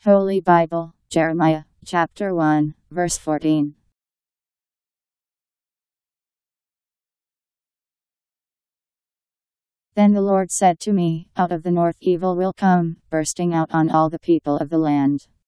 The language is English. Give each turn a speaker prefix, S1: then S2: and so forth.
S1: Holy Bible, Jeremiah, chapter 1, verse 14. Then the Lord said to me, out of the north evil will come, bursting out on all the people of the land.